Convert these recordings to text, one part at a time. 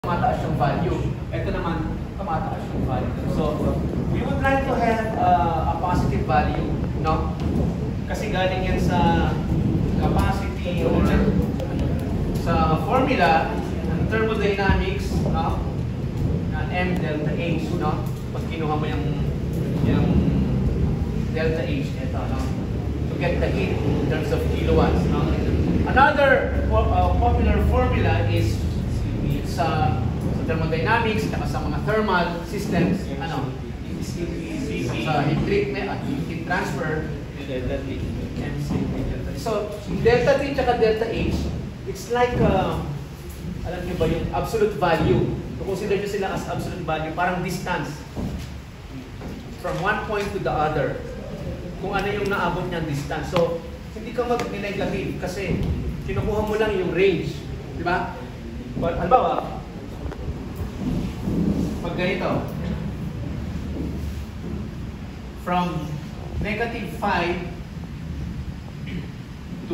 mataas yung value. Ito naman, mataas yung value. So, we would like to have a positive value, no? Kasi galing yan sa capacity or sa formula ng thermodynamics, no? Na M delta H, no? Pag kinuha mo yung delta H, ito, no? To get the heat in terms of kilowatts, no? Another popular formula is sa thermodynamics at sa mga thermal systems, ano? Sa heat treatment at heat transfer, delta T. So, delta T at delta H, it's like, alam niyo ba yung absolute value? To consider nyo sila as absolute value, parang distance from one point to the other. Kung ano yung naabot niyang distance. So, hindi ka mag-negative kasi kinukuha mo lang yung range. Di ba? But, halimbawa, pag ganito, from negative 5 to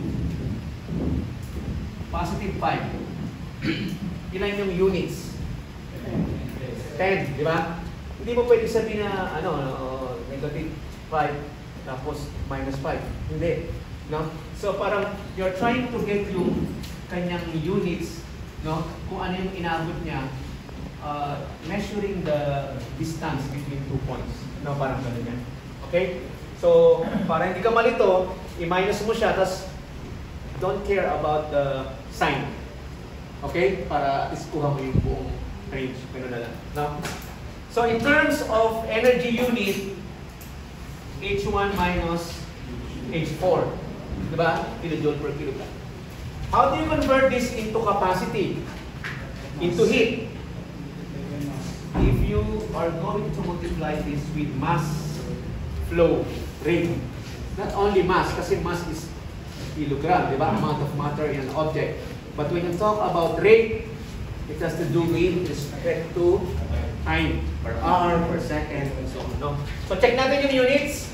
positive 5, ilan yung units? 10, di ba? Hindi mo pwede sabihin na, negative 5 tapos minus 5. Hindi. No? So parang you're trying to get yung kanyang units, no? Kung ano yung inabot niya, measuring the distance between 2 points. No, parang ganun yan. Okay? So, para hindi ka malito, i-minus mo siya, tapos don't care about the sign. Okay? Para at least kuha mo yung buong range. Ganun na lang. No? So, in terms of energy unit, H1 minus H4. Diba? Kilojoule per kilogram. How do you convert this into capacity? Into heat? If you are going to multiply this with mass flow rate, not only mass, kasi mass is kilogram, diba? Amount of matter in an object. But when you talk about rate, it has to do with respect to time, per hour, per second, and so on. No? So check natin yung units.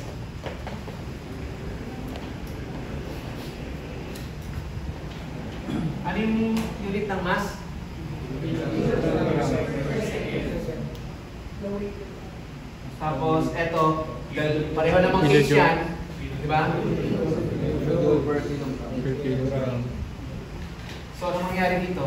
Ano yung unit ng mass? Tapos, eto, pareho namang case yan. Diba? So, ano mangyari dito?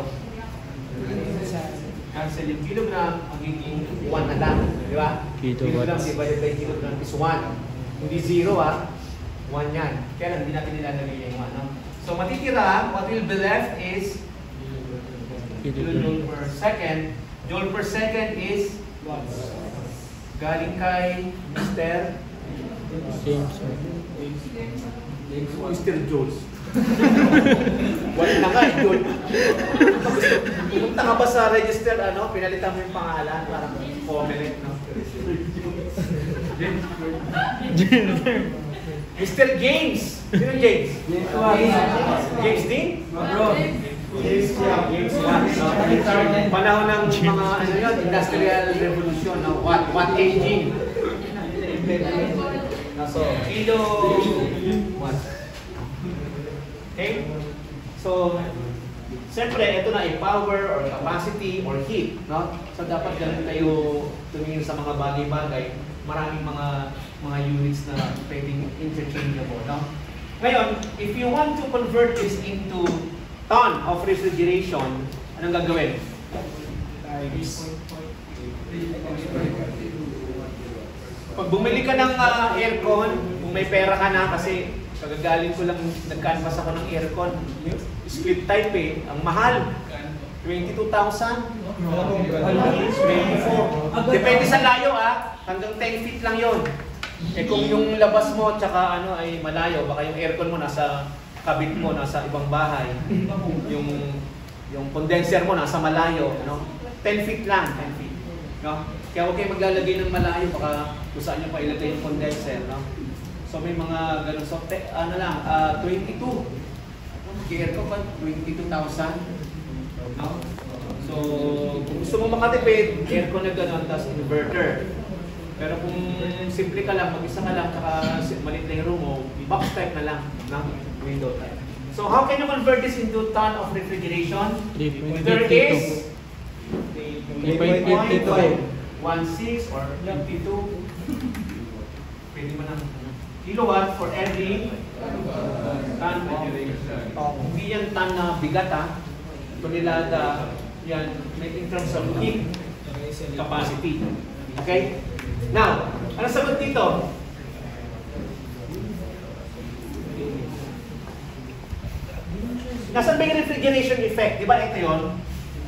Cancel yung kilogram, magiging 1 na lang. Diba? Kilogram divided by kilogram is 1. Hindi 0 1 yan. Kaya lang, hindi natin nilalagay yung 1. No? So, matitira, what will be left is kilojoule per second. Joule per second is galing kay Mr. Mr. Jules. Wala na nga, Jules. Pumunta ka ba sa register, pinalitan mo yung pangalan, parang comment, no? Mr. James! Sino James? James Dean? James 1. Panahon ng mga industrial revolution, what aging? So, kilo what? Okay? So, siyempre, ito na power or capacity or heat, no? So, dapat ganun kayo tumingin sa mga bagay-bagay. Maraming mga units na pwedeng interchangeable, no? Ngayon, if you want to convert this into ton of refrigeration, anong gagawin? Pag bumili ka ng aircon, kung may pera ka na, kasi kagagaling ko lang, nag-canvas ako ng aircon, split type ang mahal. 22,000? 24. Depende sa layo hanggang 10 feet lang yon. Kung yung labas mo tsaka ay malayo, baka yung aircon mo nasa kabit mo, nasa ibang bahay. Yung condenser mo nasa malayo, 10 feet lang, 10 feet. No? Kaya huwag kayo maglalagay ng malayo, baka kung saan nyo pa ilagay yung condenser. No? So may mga ganun. So 22. Aircon pa, 22,000. No? So, kung gusto mo makatipid, aircon na gano'n, tapos inverter. Pero kung simple ka lang, mag-isa ka lang, saka maliit na yung room mo, box type na lang, window type. So, how can you convert this into ton of refrigeration? There is 8.52 or 52. Pwede mo ng kilowatt for every ton of hindi yan ton na bigat ha. Tonelada yan in terms of heat capacity. Okay? Now, ano sagot dito? Nasaan ba yung refrigeration effect? Di ba ito yun?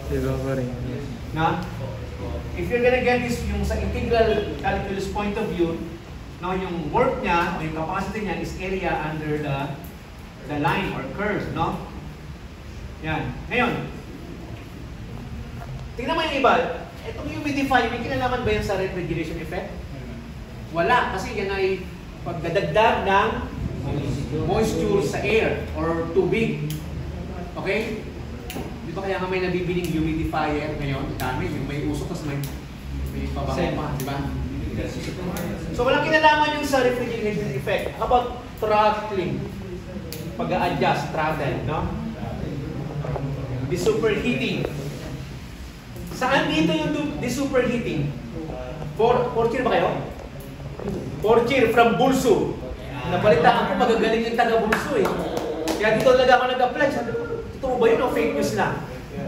Na? If you're gonna get this yung sa integral calculus point of view, no, yung work niya o yung capacity niya is area under the line or curve, no? Yan. Ngayon, tingnan mo yung iba. Itong humidifier, may kinalaman ba yan sa refrigeration effect? Wala, kasi yan ay pagdadagdag ng moisture sa air or tubig. Okay? Di ba kaya nga may nabibiling humidifier ngayon? Dami, yung may usok tapos may pabango pa, di ba? So walang kinalaman yung sa refrigeration effect. How about throttling? Pag-a-adjust, throttle, no? The superheating. Saan dito yung the superheating? Portier ba kayo? Portier from Bulso. Napalitaan ko, magagaling yung taga-Bulso eh. Kaya dito talaga ako nag-apply. Sabi ko, totoo ba yun o fake news lang?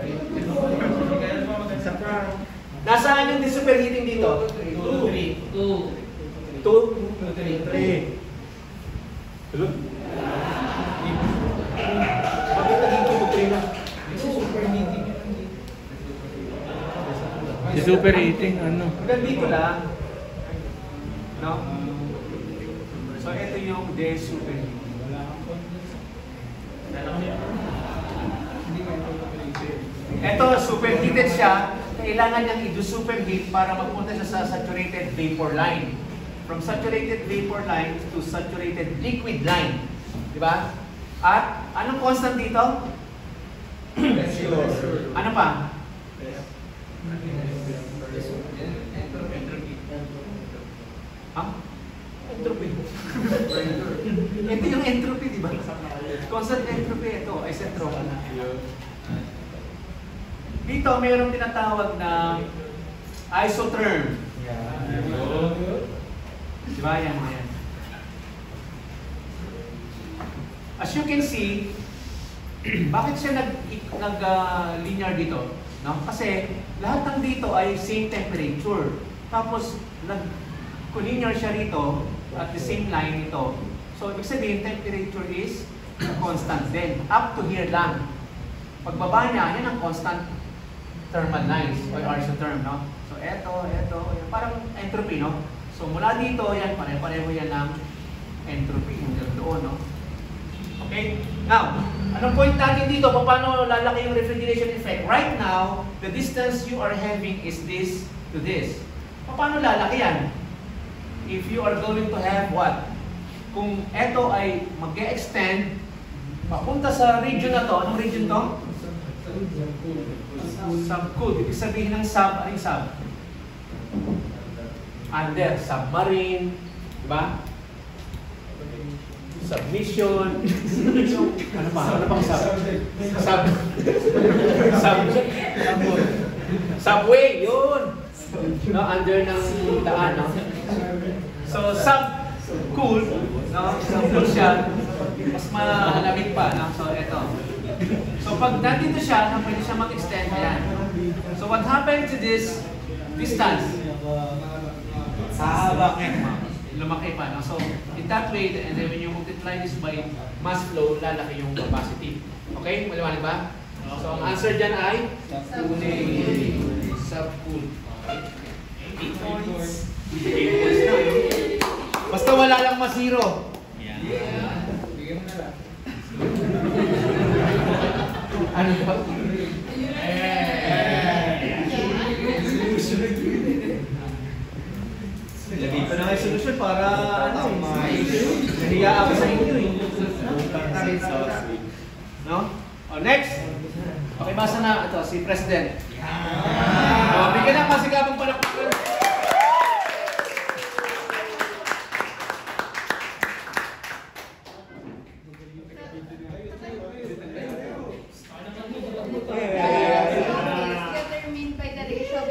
Nasaan yung superheating dito? 2, 3. Hello? Bakit naging 2, 3 na? Si superheating, ano? Hanggang dito lang. No? So, ito yung de-superheating. Ito, superheated siya. Kailangan niyang i-superheat para magpunta siya sa saturated vapor line. From saturated vapor line to saturated liquid line. Diba? At anong constant dito? Ano pa? Ha? Entropy. Ito yung entropy, di ba? Constant entropy ito, isentropy. Dito, mayroong tinatawag na isotherm. Di ba? Yan. As you can see, bakit siya nag-linear dito? No? Kasi lahat ng dito ay same temperature. Tapos, nag-linear siya rito at the same line ito. So, ibig sabihin, temperature is constant din. Up to here lang. Pagbaba niya, yan ang constant thermal lines or isotherm, no? So, eto, parang entropy, no? So, mula dito, yan, pare-pareho yan ng entropy hanggang doon, no? Okay? Now, anong point natin dito? Paano lalaki yung refrigeration effect? Right now, the distance you are having is this to this. Paano lalaki yan? If you are going to have what? Kung eto ay mag-e-extend, papunta sa region na to, anong region to? Subcooled. Ibig sabihin ng sub, ano yung sub? Under, submarine, diba? Submission. Ano pa? Ano pang sub? Subway, yun. No, under ng daan, no? So, subcooled, no? Subcooled siya. Mas malamig pa, no? So, eto. So, pag nandito siya, pwede siya mag-extend yan. So, what happened to this distance? Lumaki pa, no? So, in that way, and then when you multiply this by mass flow, lalaki yung capacity. Okay? Maliwanag ba? So, ang answer dyan ay subcooled. 8 points. 8 points na, no? Basta wala lang ma-zero. Yeah. Bigyan mo na lang. Ano ba? Lagay ko na nga yung solusyon para nahiya ako sa inyo eh. No? Oh, next. Okay, basa na ito, si President. Bigyan na masigabang palakpakan. Determined by the ratio of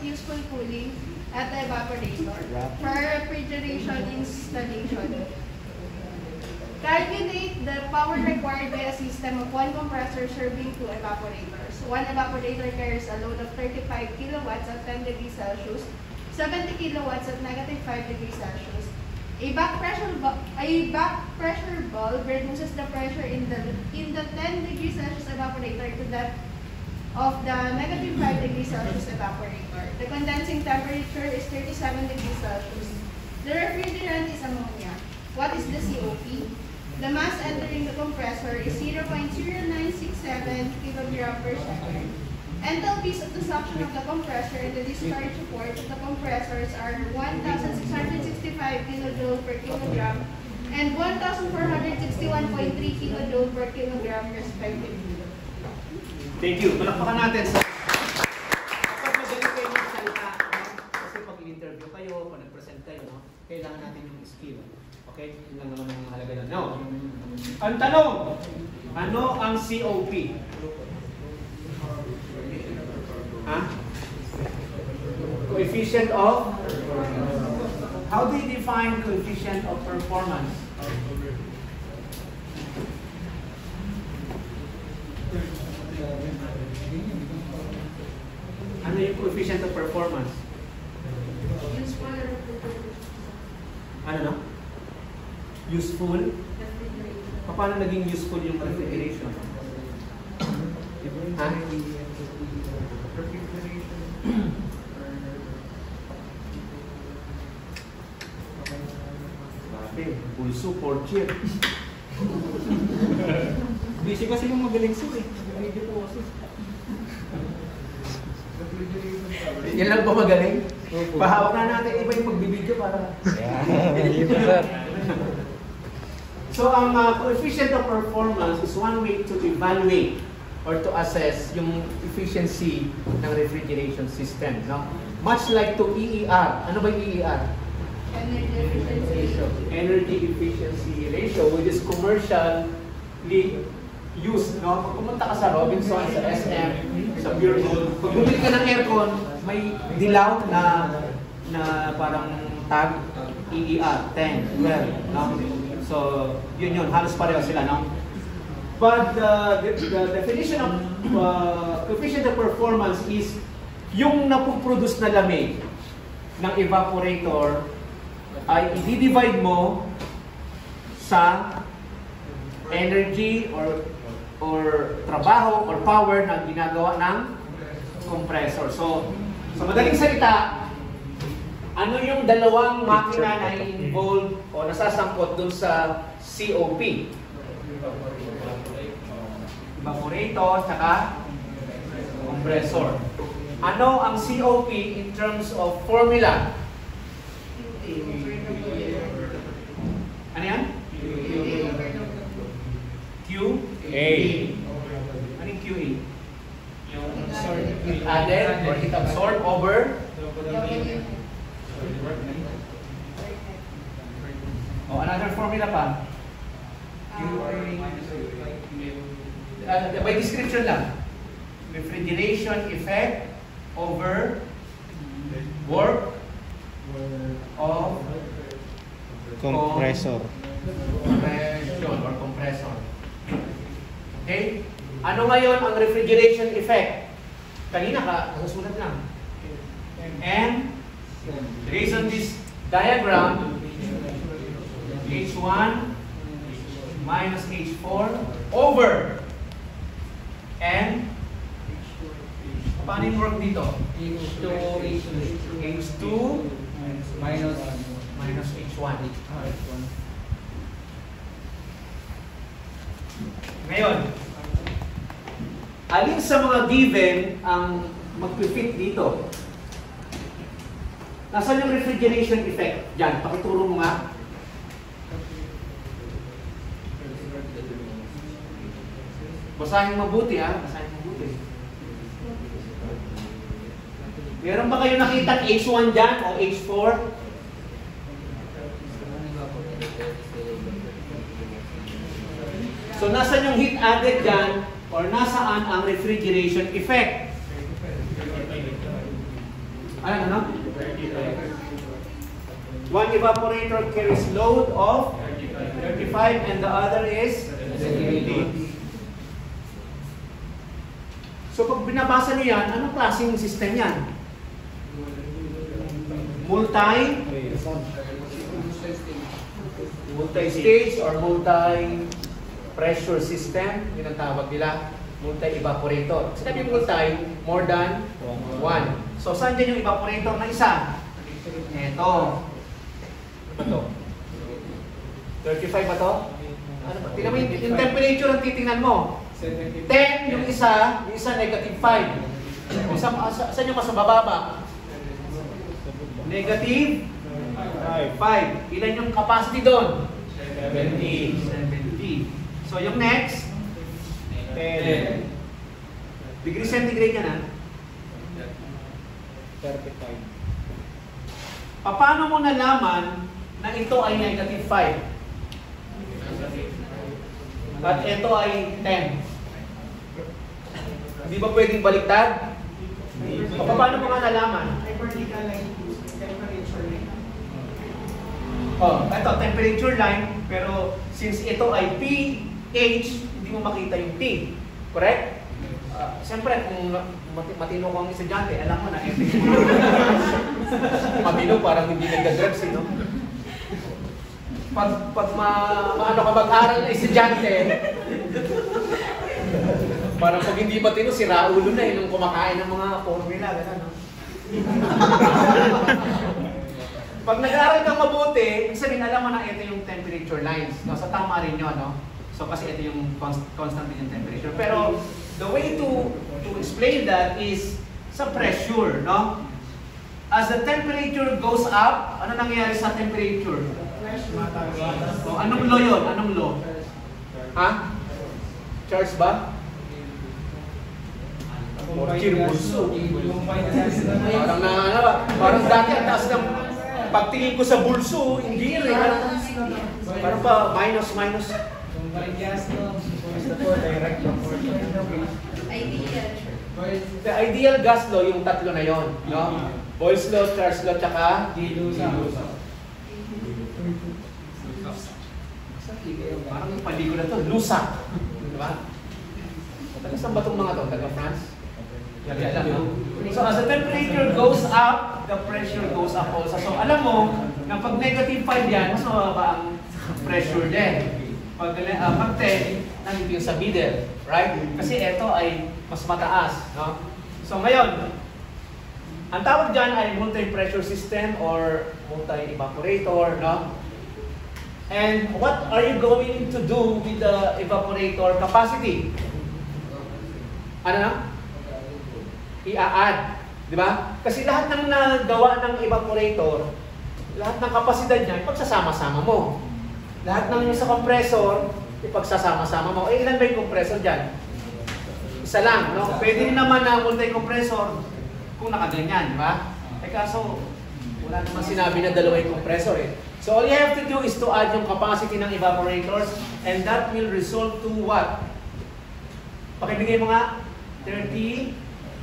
useful cooling at the evaporator for refrigeration installation. Calculate the power required by a system of one compressor serving two evaporators. One evaporator carries a load of 35 kilowatts at 10 degrees Celsius, 70 kilowatts at negative 5 degrees Celsius. A back pressure bulb reduces the pressure in the 10 degrees Celsius evaporator to that of the negative 5 degrees Celsius evaporator. The condensing temperature is 37 degrees Celsius. The refrigerant is ammonia. What is the COP? The mass entering the compressor is 0.0967 kg per second. Enthalpies of the suction of the compressor and the discharge port of the compressors are 1,665 kJ per kilogram and 1,461.3 kJ per kilogram respectively. Thank you. Palakpakan natin sa... Kapag magaling kayo magsalita, kasi pag in-interview kayo, pag nag-present kayo, no? Kailangan natin yung skill. Okay? Yun lang naman ang halaga na. No. Ang tanong, ano ang COP? Ha? Coefficient of? How do you define coefficient of performance? Ano yung coefficient of performance? Ano no? Useful? Paano naging useful yung refrigeration? Ha? Pulso, portier. Busy kasi yung magaling sir eh. Video po kasi. Yan lang ba magaling? Pahawak na natin iba yung pagbibideo para... So, ang coefficient of performance is one way to evaluate or to assess yung efficiency ng refrigeration system. No? Much like to EER. Ano ba yung EER? Energy efficiency ratio. Energy efficiency ratio, which is commercially used. No? Pag pumunta ka sa Robinson, sa SM, sa Pure Gold, pag bumili ka ng aircon, may dilaw na parang tag EER, 10, 12. No? So, yun, halos pareho sila. No? But the definition of coefficient of performance is yung napuproduce na lamig ng evaporator ay i-divide mo sa energy or trabaho or power na ginagawa ng compressor. So, sa madaling salita, ano yung dalawang makina na involved o nasasangkot dun sa COP? Evaporator, saka compressor. Ano ang COP in terms of formula? Ano yan? QA. Ano yung QA? Heat added or heat absorbed over? Oh, another formula pa? By description lang. Refrigeration effect over work of Compressor. compression or compressor. Okay? Ano ngayon ang refrigeration effect? Kanina ka, nasusulat lang. And based on this diagram, H1 minus H4 over and paano yung work dito? H2 minus H1. Ngayon, alin sa mga given ang mag-fit dito? Nasaan yung refrigeration effect? Diyan, pakituro mo nga. Basahin mabuti ha, basahin mabuti. Meron ba kayo nakita H1 dyan o H4? So, nasaan yung heat added dyan or nasaan ang refrigeration effect? Ano? One evaporator carries load of 35 and the other is 70. So pag binabasa niyo yan, anong klaseng system yan? Multi-stage or multi-pressure system, yun ang tawag nila, multi-evaporator. Sinabi multi, more than one. So saan dyan yung evaporator na isa? Ito. Ano ba to? 35 ba to? Ano ba? Tingnan mo yung temperature ang titingnan mo. 10 yung isa negative 5. Saan yung mas mababa? Negative 5. Ilan yung capacity doon? 70. So yung next, 10. Degree centigrade yan, ha? 35. Paano mo nalaman na ito ay negative 5? At ito ay 10. Hindi ba pwedeng baliktad? O paano mo nga nalaman? Oh, ito, temperature line, pero since ito ay pH, hindi mo makita yung T. Correct? Siyempre, kung matino kang estudyante, alam mo na, matino, parang hindi nagda-drugs, no? Pag maano ka mag-aral na estudyante, parang pag hindi matino, si Raulo na nung kumakain ng mga formula, gano'n, no? Pag nag-aaral kang mabuti, ibig sabihin, alam mo na ito yung temperature lines. No? So tama rin yun, no? So kasi ito yung constant din yung temperature. Pero the way to explain that is sa pressure, no? As the temperature goes up, ano nangyayari sa temperature? So, anong law yun? Anong law? Ha? Charge ba? Parang dati ang taas ng pagtingin ko sa bulso, hindi rin. Parang pa minus. The ideal gas law, yung tatlo na yon, no? Boyle's law, Charles law, tsaka parang paligo na to, Lusak. Diba? Saan ba itong mga to? Taga-France? So as the temperature goes up, the pressure goes up also. So alam mo, na pag negative 5 yan, mas mababa ang pressure din. Pag 10, nandito yung sa middle. Right? Kasi ito ay mas mataas. No? So ngayon, ang tawag dyan ay multi-pressure system or multi-evaporator. No? And what are you going to do with the evaporator capacity? Ano na? I-add. Di ba? Kasi lahat ng nagawa ng evaporator, lahat ng kapasidad niya, ipagsasama-sama mo. Lahat ng sa compressor, ipagsasama-sama mo. Eh, ilan ba yung compressor dyan? Isa lang, no? Pwede rin naman na multi-compressor kung nakaganyan, di ba? Eh, kaso, wala naman sinabi na dalawa yung compressor, eh. So, all you have to do is to add yung capacity ng evaporators and that will result to what? Pakibigay mo nga, 35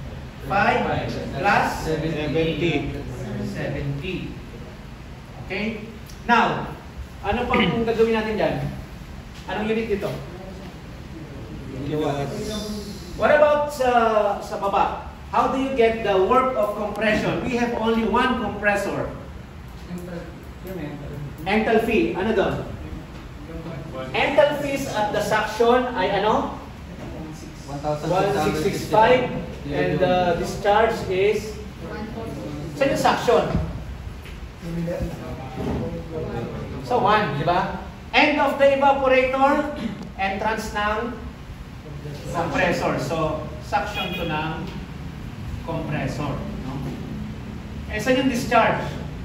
plus 70. Okay? Now, ano pang gagawin natin dyan? Anong unit dito? What about sa baba? How do you get the work of compression? We have only one compressor. Enthalpy. Ano doon? Enthalpies at the suction ay ano? 1665. And the discharge is? Saan yung suction? So 1, di ba? End of the evaporator, entrance ng compressor. So, suction to ng compressor. No? Eh, saan yung discharge?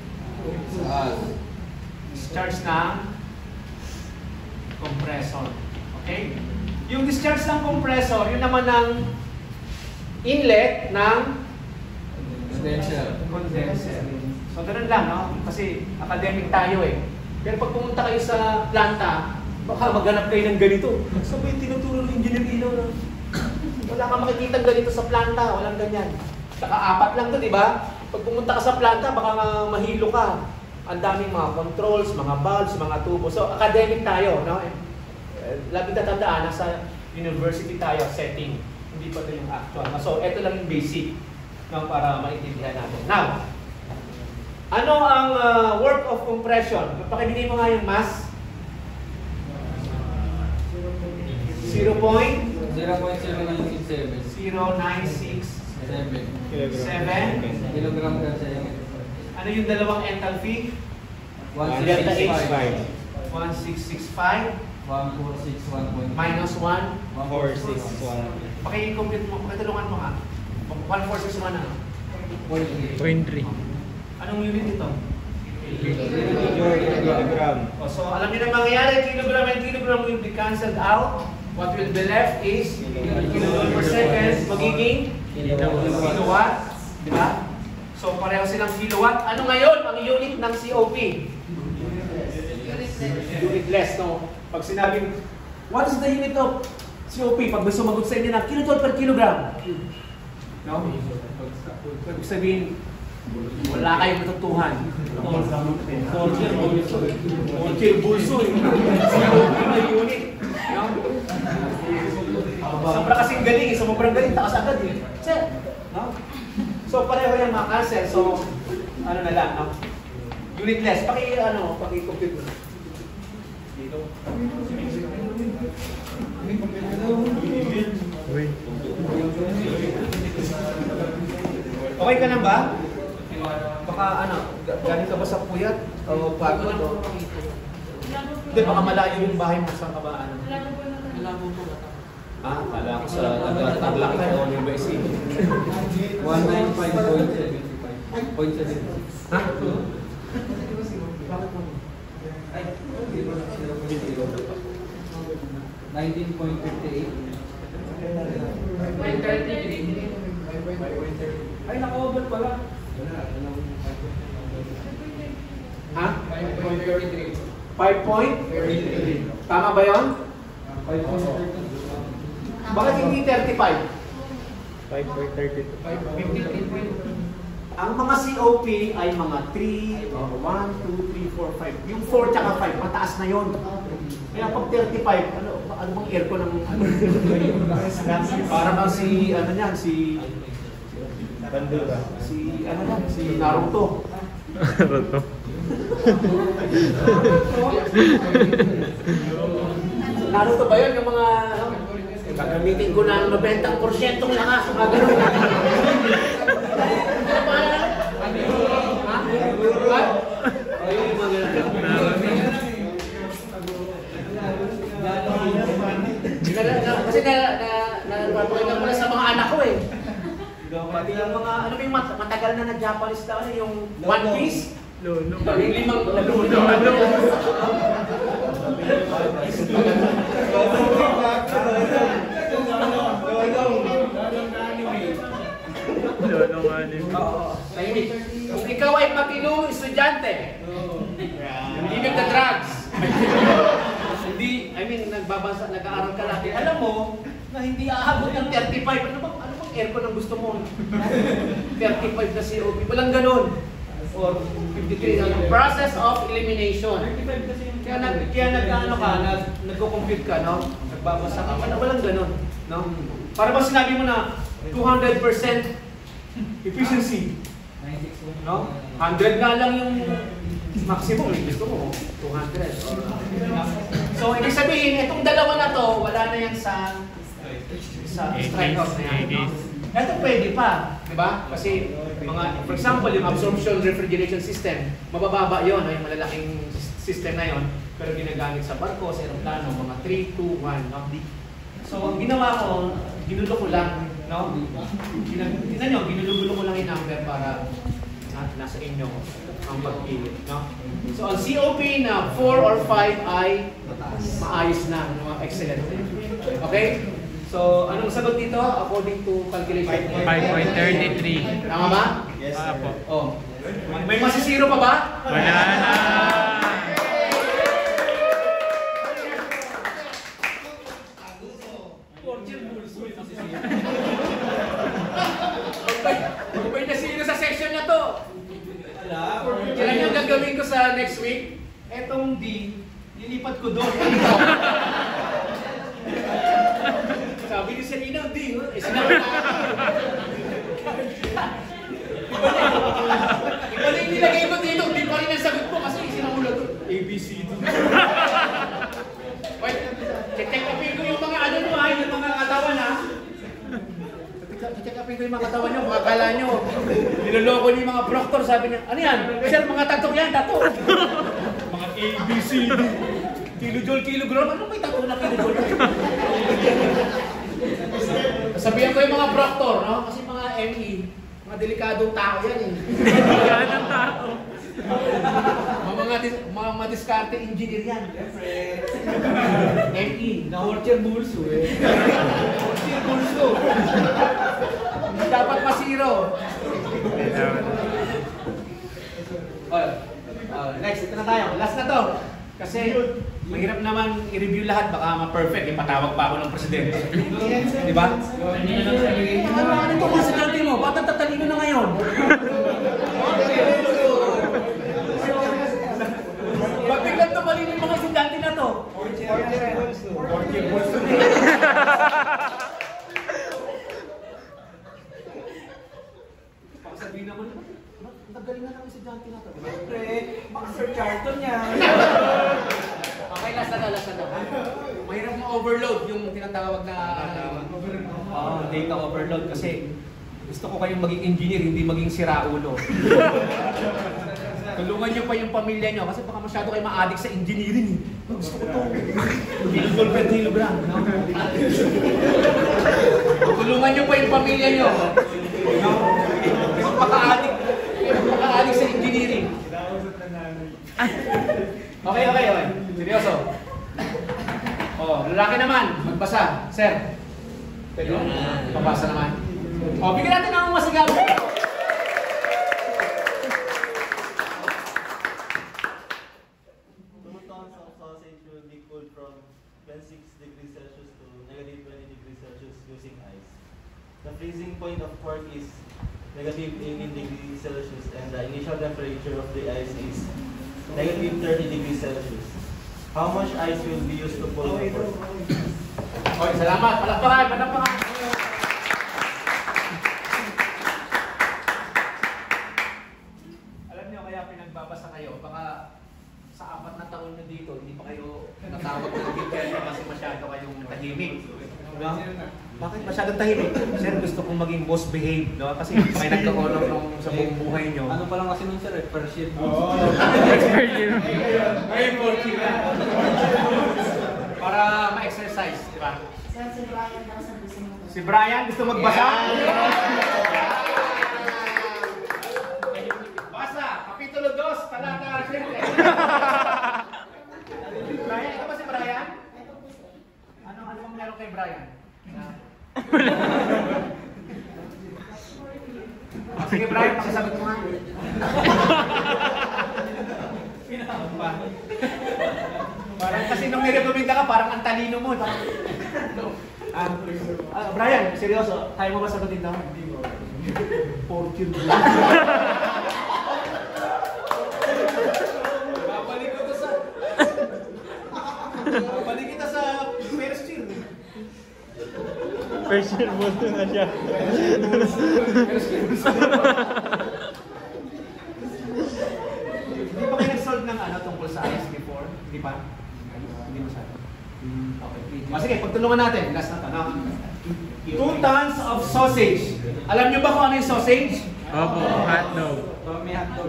Discharge ng compressor. Okay? Yung discharge ng compressor, yun naman ng inlet ng condenser. So, ganun lang, no? Kasi academic tayo eh. Pero pag pumunta kayo sa planta, baka maghanap kayo ng ganito. So, may tinuturo ng engineer ilaw na wala kang makikita ganito sa planta, walang ganyan. Saka 4 lang to, di ba? Pag pumunta ka sa planta, baka nga mahilo ka. Ang daming mga controls, mga valves, mga tubo. So, academic tayo, no? Lagi tatandaan, nasa university tayo setting. Hindi pa ito yung actual. So, ito lang yung basic, no? Para maintindihan natin. Now, ano ang work of compression? Pakibigay mo nga yung mass. 0.0967 kilogram per second. Ano yung dalawang enthalpy? 1665. 1665 1461. minus 1. 1461. Pakicomplete mo, pakitulungan mo nga. 1461 ano? 0.3. Anong unit ito? Kilogram. So alam niyo na mangyayari, kilogram and kilogram will be cancelled out. What will be left is kilogram per second, magiging kilowatt. Di ba? So pareho silang kilowatt. Ano ngayon ang unit ng COP? Unit less, no? Pag sinabing, what is the unit of COP? Pag may sumagot sa inyo na kilojoule per kilogram. No? Pag sabihin, wala kayong matutuhan. Voltaire bulso. COP na unit. No? Sobrang kasing galing, sobrang galing, takas agad eh. No? So pareho yung mga cancel. So, ano na lang, no? Unitless. Paki-compute mo. Dito. Okay ka na ba? Baka galing ka ba sa puyat? O pagod? Hindi, baka malayo yung bahay mo. Saan ka ba? Malabo po. Kala ko sa taglaki ko yung basic. 195.75. Ha? 19.58. Ay, naka-over pala. Ha? 5.33. 5 Tama ba yun? 5.32. Bakit hindi 35? 5.32. Ang mga COP ay mga 3, 1, 2, 3, 4, 5. Yung 4 tsaka 5, mataas na yun. Kaya pag 35, ano bang aircon ng parang kang si Bandura. si Naruto. Naruto. Naruto ba yun? Yung mga gagamitin ko ng 90% ng lakas. Mga ganun. Kasi napapakita ko na sa mga anak ko eh. Pati yung mga, ano yung matagal na na-Japanese na yung One Piece? Yung limang naluno. Tahimik. Kung ikaw ay matinong estudyante, hindi nagda-drugs, nagbabasa, nag-aaral ka lagi, alam mo na hindi aabot ng 35. Ano bang aircon ang gusto mo? 35 na COP. Walang ganun. Or 53 na. Process of elimination. Kaya nagko-compute ka, no? Nagbabasa ka. Walang ganun. No? Para ba sinabi mo na 200% efficiency? No? 100 nga lang yung maximum. Gusto mo, 200. So, ibig sabihin, itong dalawa na to, wala na yan sa strikeout na yan. No? Ito pwede pa, di ba? Kasi, for example, yung absorption refrigeration system, mabababa yun, yung malalaking system na yun, pero ginagamit sa barko, sa aeroplano, mga 3, 2, 1, no? So, ang ginawa ko, ginulo ko lang, no? Tingnan nyo, ginulo ko lang yung number para nasa inyo ang pagpili, no? So, ang COP na 4 or 5 ay maayos na, no? Excellent. Okay? So, anong sagot dito according to calculation? 5.33. Tama ba? Yes, sir. Oh. May masisiro pa ba? Wala na! May nasino sa section na to. to. Kailan yung gagawin ko sa next week? Etong D, lilipat ko doon. Sabi ni Selena, D, sinabi na iba na yung nilagay ko dito, hindi pa rin ang sagot ko kasi sinaulat ko. ABCD. Wait, check upin ko yung mga ano nyo ha, yung mga katawan ha. Check upin ko yung mga katawan nyo, mga akala nyo. Niloloko nyo yung mga proctor, sabi niya, ano yan? Sir, mga tato yan, tato. Mga ABCD. Kilojoule, kilogram, ano may tato na kilojoule? Sabihan ko yung mga proctor, no? Kasi mga ME, mga delikadong tao yan eh. Delikadong tao. Mga diskarte engineer yan. ME, na-hortier bulso eh. Hortier bulso. Dapat masiro. Next, ito na tayo. Last na to. Kasi mahirap naman i-review lahat, baka ma-perfect. Ipatawag pa ako ng presidente. Di ba? Ano ito mga sinante mo? Ba't tatalino na ngayon? Ba't biglang tumalino yung mga sinante na to? Hortier bulso. Sabihin naman, nagaling na namin si Dante na to. Siyempre, mga Sir Charlton niya. Okay, last na. Mahirap ma-overload yung tinatawag na data overload kasi gusto ko kayong maging engineer, hindi maging siraulo. Tulungan nyo pa yung pamilya nyo kasi baka masyado kayo ma-addict sa engineering. Gusto ko to. Kilojoule per kilogram. Tulungan nyo pa yung pamilya nyo. Maka-addict sa engineering. Okay. Seryoso. Lalaki naman, magbasa. Sir, pwede mo? Pabasa naman. Bigyan natin ng masigaw. 6 degrees Celsius to negative 20 degrees Celsius using ice. The freezing point of pork is negative 18 degrees Celsius and the initial temperature of the ice is negative 30 degrees Celsius. How much ice will be used to pull the pork? Okay, salamat. Palakpakan. Alam niyo kaya pinagbabasa kayo, baka sa 4 na taon nyo dito, hindi pa kayo natawag ng Gilberto kasi masyado kayong tahimik. No? Bakit masyadong tahimik? Sir, gusto kong maging boss behave, no? Kasi may nagka-honor nung sa buong buhay nyo. Ano pa lang kasi nung sir, first year. Ay, 40 na. Para ma-exercise, di ba? Si Brian daw sa gusto mo. Si Brian gusto magbasa? Basa, Kapitulo 2, talata 7. Brian, ito ba si Brian? Ano bang meron kay Brian? Sige Brian, pakisagot mo nga. Parang kasi nung nirekomenda ka, parang ang talino mo. Brian, seryoso, kaya mo ba sagutin daw? Fortune. Balik kita sa first year. First year mo na siya. Hindi pa kayo nag-solve ng tungkol sa ice before? Hindi pa? Hindi masyado. Okay. Sige, pagtulungan natin. Last na to. 2 tons of sausage. Alam niyo ba kung ano yung sausage? Opo, hotdog. May hotdog.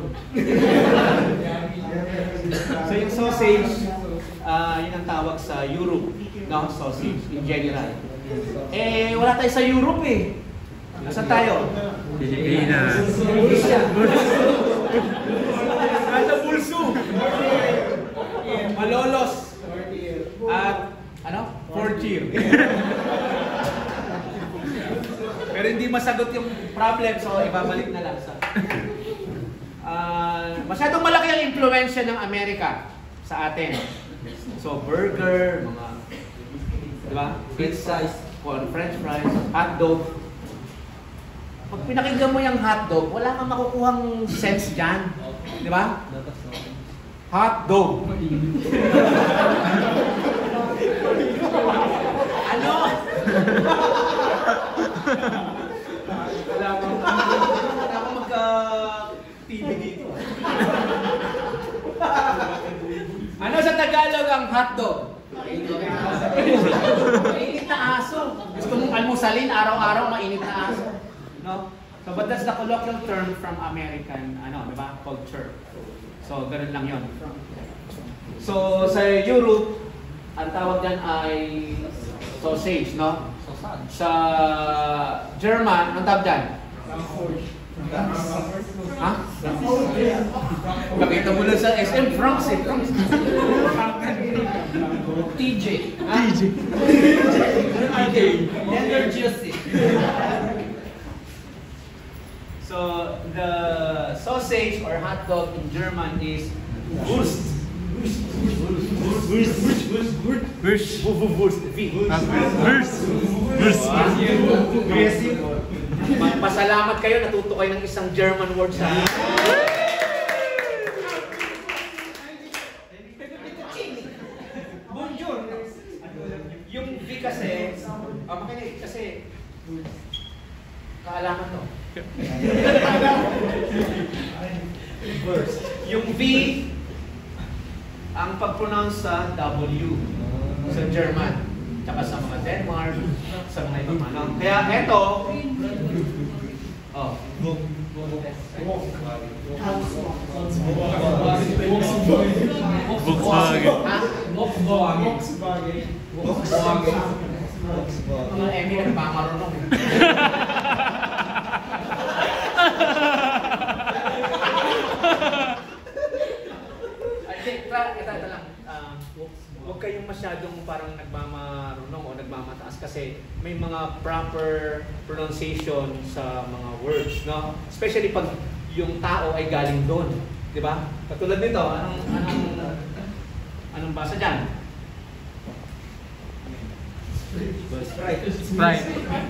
So yung sausage, yun ang tawag sa Europe, no? Sausage in general. Wala tayo sa Europe eh. Nasaan tayo? Pilipinas. Nasa bulso. Malolos. At Fortier. Pero hindi masagot yung problem, so ibabalik na lang sa masyadong malaki ang impluwensya ng Amerika sa atin. So burger, mga di ba? French fries. French fries, hot dog. Pag pinakinggan mo yung hotdog, wala kang makukuhang sense dyan. Di ba? Hotdog. Ano? Wala akong magka-TV dito. Ano sa Tagalog ang hotdog? Mainit na aso. Gusto mong almusalin araw-araw mainit na aso. No? So but that's the colloquial term from American diba? Culture. So ganun lang 'yon. So sa Europe, ang tawag diyan ay sausage, no? Sa German, anong tawag diyan? Ha? Pakita mo lang sa SM Franks eh. Franks. TJ. TJ. Tender juicy. So the sausage or hot dog in German is Wurst. Pasalamat kayo, natuto kayo ng isang German word sa Bonjour. Yung V kasi, makinig kasi kaalaman to. Yung V, ang pag-pronounce sa W sa German, tsaka sa mga Denmark, sa mga ibang ano. Kaya eto, mga Emmy nagpamarunong. Ito lang. Huwag kayong masyadong parang nagmamarunong o nagmamataas kasi may mga proper pronunciation sa mga words, no? Especially pag yung tao ay galing doon, di ba? Katulad nito, anong basa diyan? Sprite.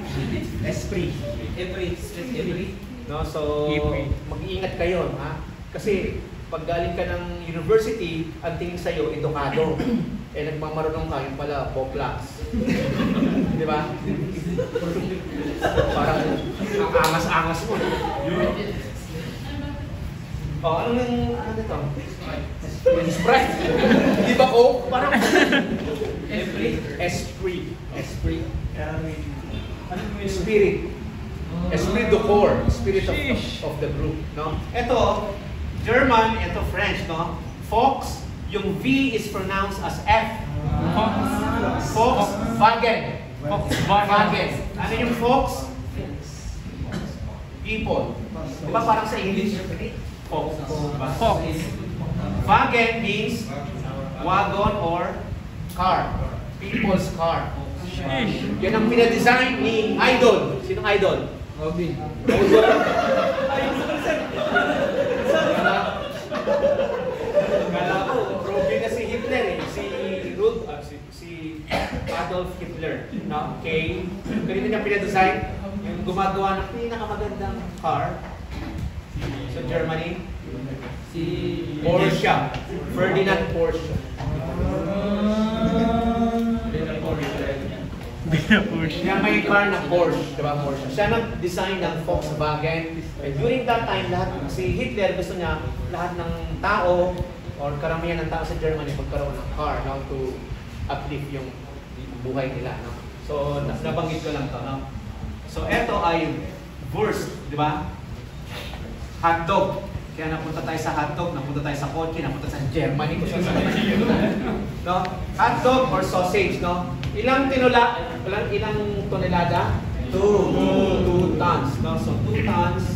Esprit. No, so mag-iingat kayo, ha? Kasi pag galing ka ng university, ang tingin sa'yo, edukado. Nagmamarunong ka, yung pala, Boplax. Di ba? Parang ang angas-angas mo. Ano nito? Sprite. Di ba Coke? Parang Esprit. Spirit. Esprit de corps. Spirit of the group. No? Ito, German, ito French, no? Fox, yung V is pronounced as F. Volkswagen. Ano yung Fox? People. Diba parang sa English? Fox. Wagen means wagon or car. People's car. Yan ang pinadesign ni Idol. Sinong Idol? Robin. Kala ko, Robin na si Hitler eh. Si Adolf Hitler. No? Okay. Kanina niya pinadesign yung gumagawa ng pinakamagandang car sa Germany. Si Porsche. Ferdinand Porsche. Kaya may car na Porsche, diba Porsche? Siya nag-design ng Volkswagen. And during that time, si Hitler gusto niya lahat ng tao or karamihan ng tao sa Germany magkaroon ng car, no, to uplift yung buhay nila. No? So, nabanggit ko lang to. No? So, eto ay Wurst, di ba? Hotdog. Kaya napunta tayo sa hotdog, napunta tayo sa kotse, napunta sa Germany. No? Hotdog or sausage, no? Ilang tonelada? 2 tons. No? So 2 tons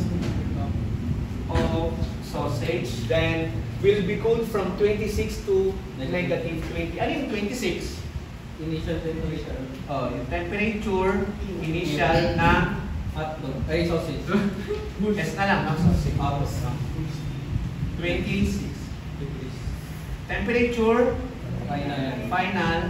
of sausage then will be cooled from 26 to negative 20. Ano yung 26? Initial temperature. Yung temperature initial na Hotdog. Ay, sausage. S na lang, no? Sausage. 26. Temperature final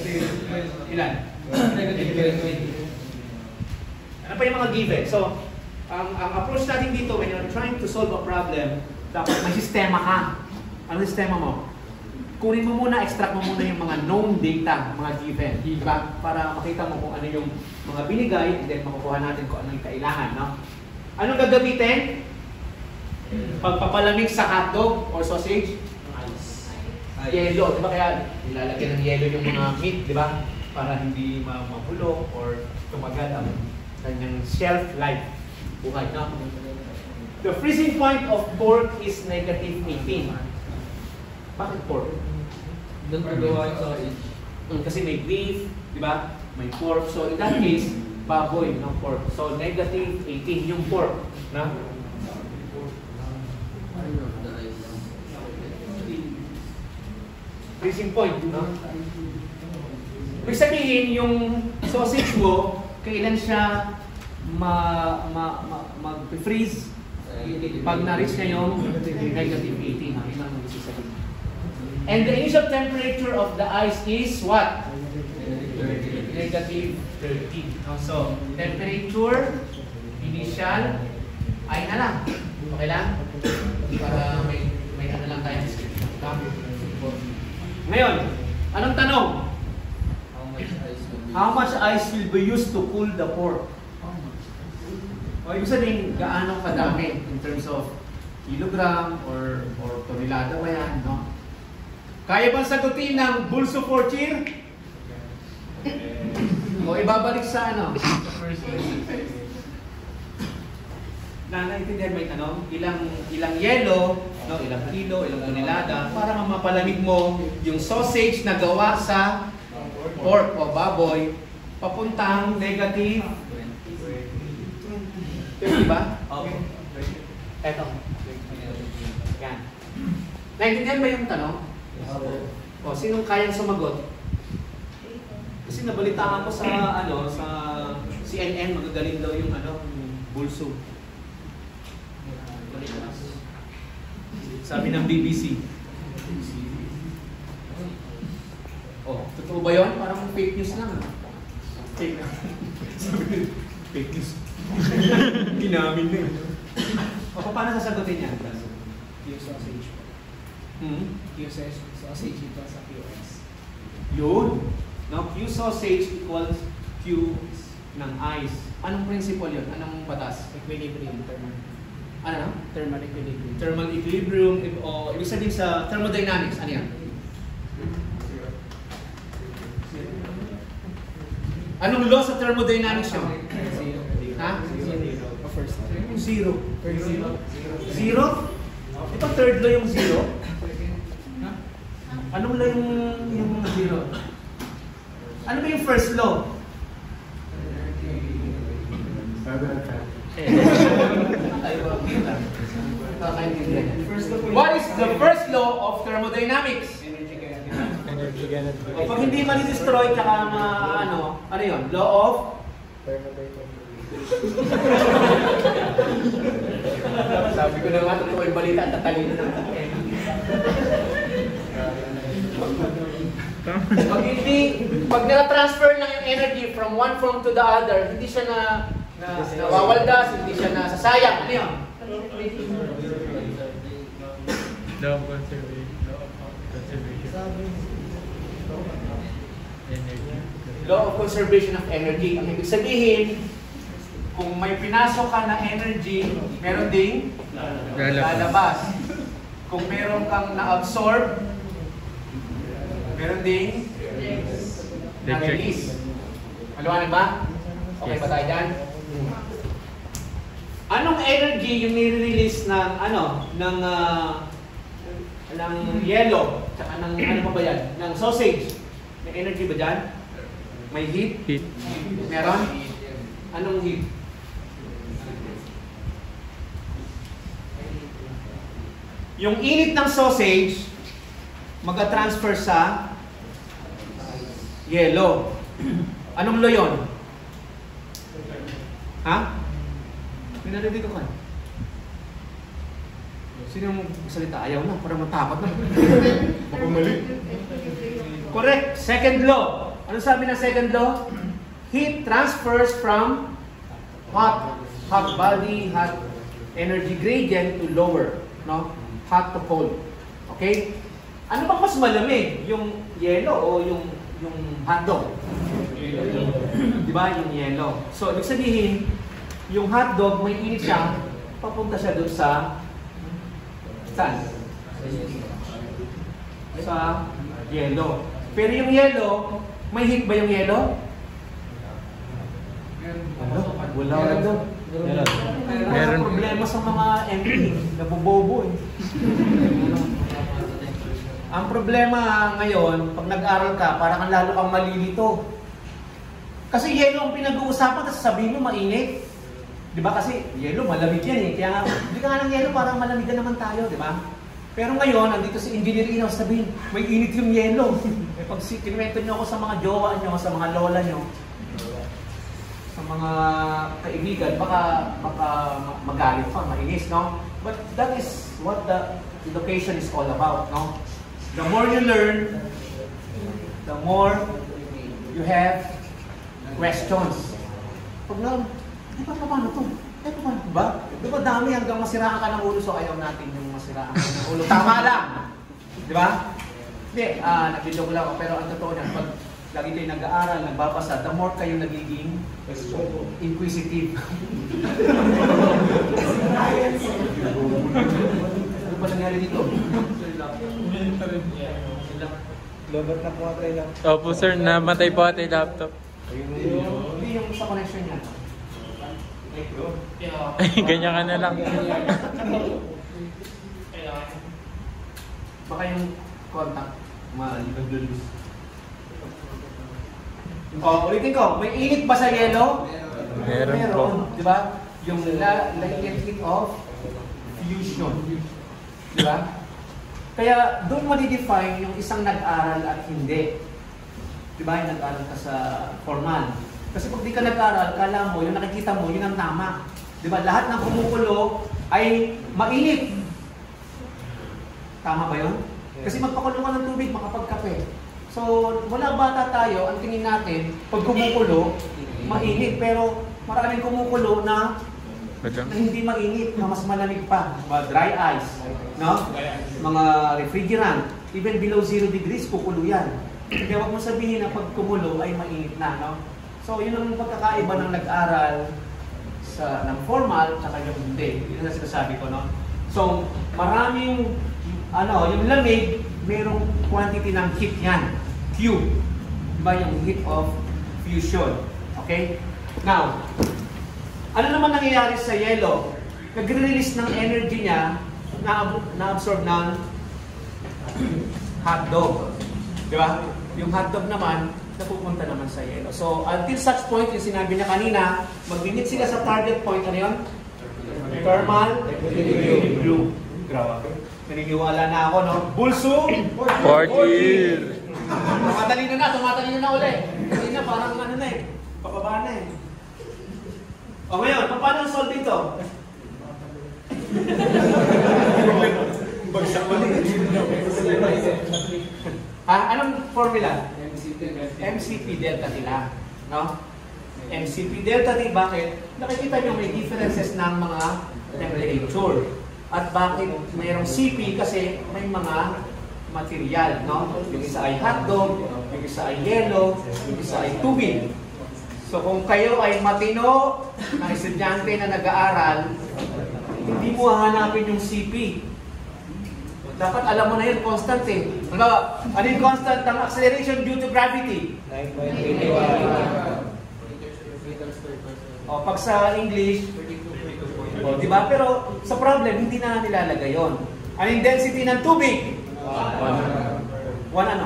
ilan? Negative 20. Ano pa yung mga given? So, ang approach natin dito, when you're trying to solve a problem, dapat may sistema ka. Ano sistema mo? Kunin mo muna, extract mo muna yung mga known data, mga given, di ba? Para makita mo kung ano yung mga binigay, and then makukuha natin kung ano yung kailangan, no? Anong gagamitin? Pagpapalamig sa hotdog or sausage? Yelo, di ba? Kaya nilalagyan ng yelo yung mga meat, di ba? Para hindi mabulok or tumagal ang kanyang shelf life. Buhay, no? The freezing point of pork is -18. Bakit pork? Doon pagawa yung sausage. Kasi may beef, di ba? May pork. So in that case, baboy, no pork. So -18 yung pork, no? Freezing point, no? Ibig sabihin, yung sausage mo, kailan siya mag-freeze? Pag na-reach na yung -18, yun ang magsasabi. And the initial temperature of the ice is what? -13. So, temperature, initial, ay na lang. Okay lang? Para may ano lang tayong description. Ngayon, anong tanong? How much ice will be used to cool the pork? O ibig sabihin, gaano kadami in terms of kilogram or tonelada ba yan, no? Kaya bang sagutin ng Bulso Fortier? O ibabalik sa ano? Naintindihan may tanong? Ilang yelo, no? Ilang kilo, ilang tonelada, para mapalamig mo yung sausage na gawa sa pork o baboy, papuntang -20 ba? Okay. Eto. Yan. Naintindihan ba yung tanong? O, sinong kayang sumagot? Kasi nabalitaan ko sa sa CNN, magagaling daw yung Bulso. Sabi ng BBC. Oh, totoo ba yun? Parang fake news lang. Fake news. Sabi fake news. Ginamin na yun. O, paano sasagutin yan? Yung sausage. Yung sausage ito sa QS. Yun. Now, Q sausage equals Q ng ice. Anong principle yun? Anong batas? Equilibrium. Ano? Thermal equilibrium. Thermal equilibrium. O, ibig sabihin sa thermodynamics. Ano yan? Anong law sa thermodynamics yun? Ha? First. Zero. Zero? Di ba third law yung zero? Anong law yung zero? Ano ba yung first law? What is the first law of thermodynamics? Energy ganun. O pag hindi ma-destroy, tsaka ano yun? Law of? Sabi ko na nga, totoo yung balita at tatalino ng pag naka-transfer lang yung energy from one form to the other, hindi siya nawawaldas, hindi siya nasasayang. Ano yun? Law of conservation. Energy. Law of conservation of energy. Ang ibig sabihin, kung may pinasok ka na energy, meron ding lalabas. Kung meron kang na-absorb, meron ding na-release. Maluwanag ba? Okay ba tayo dyan? Anong energy yung nire-release ng ng yellow, tsaka ng ano pa ba yan? Ng sausage. May energy ba dyan? May heat? Heat. Meron? Anong heat? Yung init ng sausage, mag-transfer sa yellow. Anong law yun? Ha? May narinig ko ka. Sino mo salita? Ayaw na, parang matakot na. Mapumali. Correct. Second law. Ano sabi ng second law? Heat transfers from hot hot body, hot energy gradient to lower, no? Hot to cold. Okay? Ano bang mas malamig? Yung yelo o yung hotdog? Di ba? Yung yelo. So, ibig sabihin, yung hotdog, may init siya, papunta siya doon sa saan? Sa yelo. Pero yung yelo, may heat ba yung yelo? Ano? Wala doon. Meron problema sa mga MD, nabobobo eh. Ang problema ngayon, pag nag-aral ka, parang lalo kang malilito. Kasi yelo ang pinag-uusapan, kasi sabihin mo mainit. Di ba? Kasi yelo, malamig yan eh. Kaya nga, hindi ka nga ng yelo, parang malamig na naman tayo, di ba? Pero ngayon, nandito si Engineer Inaw, sabihin, may init yung yelo. Eh, pag kinuwento nyo ako sa mga jowa nyo, sa mga lola nyo, sa mga kaibigan, baka magalit pa, mainis, no? But that is what the education is all about, no? The more you learn, the more you have questions. Pag na, di ba paano to? Paano ba? Di ba dami hanggang masiraan ka ng ulo, so ayaw natin yung masiraan ka ng ulo. Tama lang! Di ba? Hindi, nag-joke lang ako, pero ang totoo niyan, pag lagi kayo nag-aaral, nagbabasa, the more kayo nagiging inquisitive. Ano ba nangyari dito? Lobat na po tayo lang. Opo sir, namatay po ata yung laptop. Hindi yung sa connection niya. Ganyan ka na lang. Baka yung contact, malilus. Ulitin ko, may init ba sa yelo? Meron po. Di ba? Yung latent heat of fusion. Di ba? Kaya doon ma-define yung isang nag-aral at hindi. Di ba? Yung nag-aral ka sa formal. Kasi pag di ka nag-aral, kala mo, yung nakikita mo, yun ang tama. Di ba? Lahat ng kumukulo ay mainit. Tama ba yun? Kasi magpakulo ka ng tubig, makapagkape. So, wala bata tayo, ang tingin natin, pag kumukulo, mainit. Pero maraming kumukulo na hindi mainit, na mas malamig pa. Mga dry ice, no? Mga refrigerant, even below 0 degrees, kukulo yan. Kaya wag mo sabihin na pag kumulo ay mainit na, no? So, yun ang pagkakaiba ng nag-aral ng formal at yung hindi. Yun ang sinasabi ko, no? So, maraming, yung lamig, merong quantity ng heat yan. Q. Diba yung heat of fusion. Okay? Now, ano naman nangyayari sa yelo? Nagre-release ng energy niya na-absorb ng hotdog. Diba? Yung hotdog naman, napupunta naman sa yelo. So, until such point, yung sinabi niya kanina, mag-init sila sa target point. Ano yun? Thermal equilibrium. Grabe. Naniniwala na ako, no? Bulso! 40! Tumatalino na uli. Hindi na, parang ano na eh. Pababa na eh. O ngayon, paano ang solve dito? Bagsak pa anong formula? MCP delta T lang. No? MCP delta T, bakit? Nakikita nyo may differences ng mga temperature. At bakit mayroong CP? Kasi may mga material, no? Yung isa ay hotdog, yung isa ay yelo, yung isa ay tubig. So kung kayo ay matino na estudyante na nag-aaral, hindi mo hahanapin yung CP. Dapat alam mo na yun, constant eh. Ano yung constant ng acceleration due to gravity? 9.81. O, pag sa English, o, diba? Pero sa problem, hindi na nilalagay yun. Ano yung density ng tubig? 1 ano?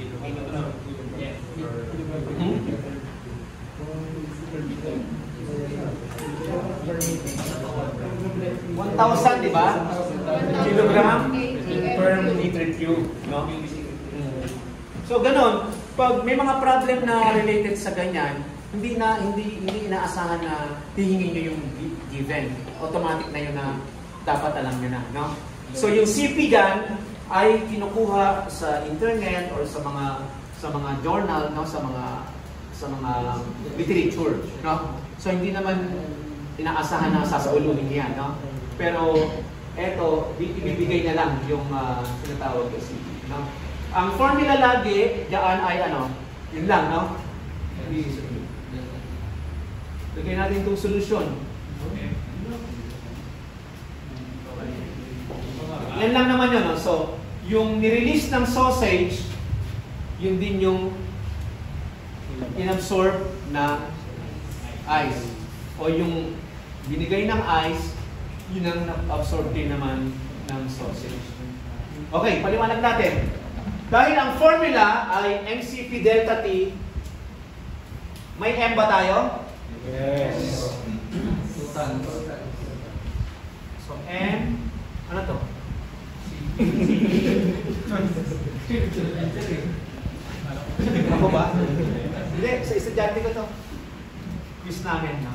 1,000, di ba? Kilogram per meter cube, no? So ganun, pag may mga problem na related sa ganyan, hindi inaasahan na hihingin niyo yung given. Automatic na yun na dapat alam niyo na, no? So yung CP gun ay kinukuha sa internet or sa mga journal, no, sa mga literature, no? So hindi naman inaasahan na sasauluhin yan, no? Pero eto, ibibigay na lang yung sinatawag ko no? Ang formula lagi diyan ay ano, yun lang, no? Lagyan natin itong solusyon. Yan lang naman yun, no? So, yung nirelease ng sausage, yun din yung inabsorb na ice. O yung binigay ng ice, yun ang absorb din naman ng sausage. Okay, paliwanag natin. Dahil ang formula ay MCP delta T, may M ba tayo? Yes. So M, ano to? Ako ba? Hindi, sa estudyante ko to. Quiz namin, no?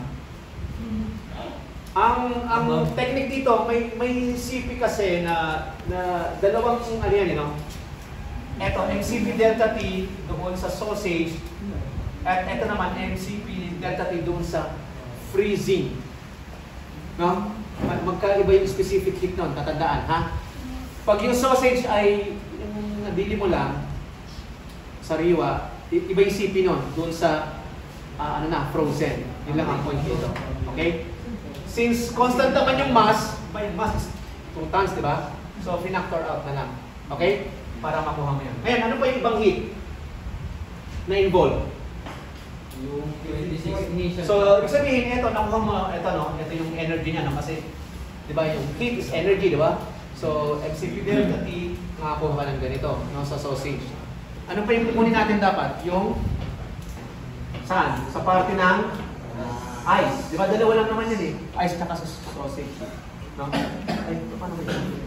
Ang technique dito, may CP kasi na dalawang ano yan, no? Ito, MCP delta T doon sa sausage, at ito naman, MCP delta T doon sa freezing. No? Magkaiba yung specific heat nun, tatandaan, ha? Pag yung sausage ay yung nabili mo lang, sariwa, iba yung CP nun, doon sa ano na, frozen. Yun lang ang point dito. Okay? Since constant naman yung mass, by mass is 2 tons, di ba? So, pinactor out na lang. Okay? Para makuha mo yan. Ngayon, ano pa yung ibang heat na involved? Yung 26 initial. So, ibig sabihin, ito, nakuha mo, ito, no? Ito yung energy niya, no? Kasi, di ba, yung heat is energy, di ba? So, MCP delta T, makakuha ka ng ganito, no? Sa sausage. Ano pa yung kukunin natin dapat? Yung, saan? Sa parte ng ice. Di ba, dalawa lang naman yan eh. Ice tsaka sa sausage. No? Ay, paano ba yun?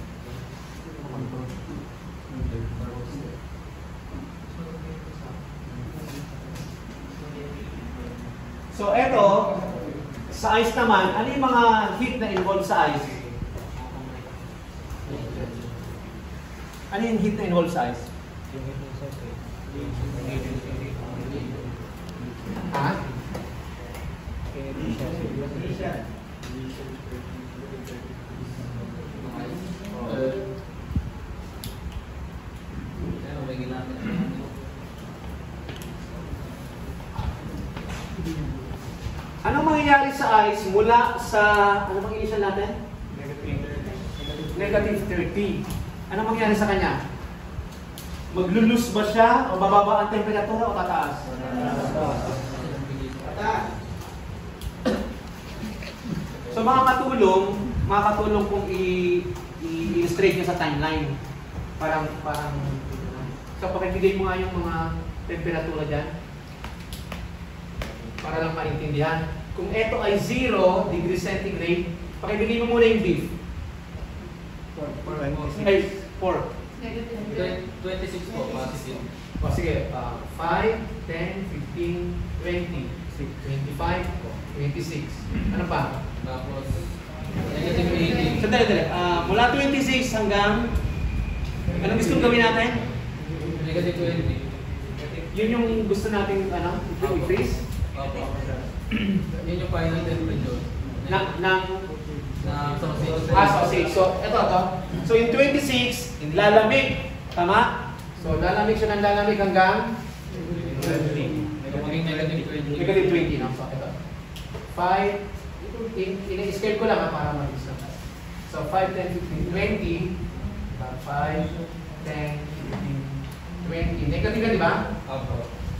So, eto, sa ice naman, ano yung mga heat na involved sa ice? Ano yung heat na involved sa ice? Ha? Anong mangyayari sa ice mula sa, ano bang initial natin? Negative 30. Anong mangyayari sa kanya? Maglulus ba siya o bababa ang temperatura o tataas? Tataas. So makakatulong kung i-illustrate nyo sa timeline. Parang, so pakibigay mo nga yung mga temperatura dyan. Para lang maintindihan. Kung ito ay 0 degrees centigrade, pakibigay mo muna yung beef. 4. 26 po, positive. O sige, 5, 10, 15, 20, 25, 26. Ano pa? Tapos, negative 18. Sandali. Mula 26 hanggang, anong gusto gawin natin? Negative 20. Yun yung gusto natin, i-freeze? Opo. Yun yung final temperature. Ng sausage. sausage. So, ito. So, yung 26, lalamig. Tama? So, lalamig siya ng lalamig hanggang 20. Maging negative 20. Negative 20, no? So, ito. 5, in-scale ko lang para mag-is na tayo. So, 5, 10, 15, 20. 5, 10, 15, 20. Negative na, di ba? Opo.